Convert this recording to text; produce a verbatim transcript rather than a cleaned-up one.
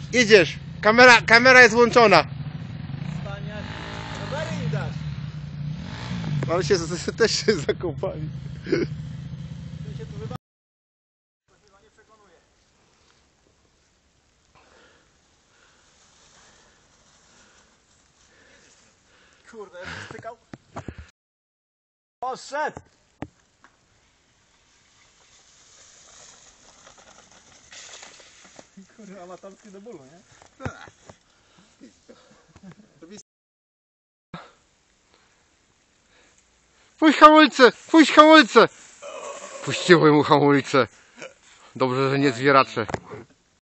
Idziesz. Kamera, kamera jest włączona. Staniak. Rowery im dasz. Ale się też się zakopali. Ty się tu wyba... To chyba nie przekonuje. Kurde, ja się stykał. Poszedł! Kurde, amatorski do bólu, nie? Puść hamulce! Puść hamulce! Puściły mu hamulce. Dobrze, że nie zwieracze.